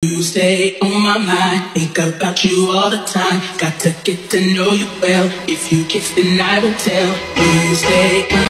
You stay on my mind, think about you all the time. Got to get to know you well. If you kiss, then I will tell. You stay on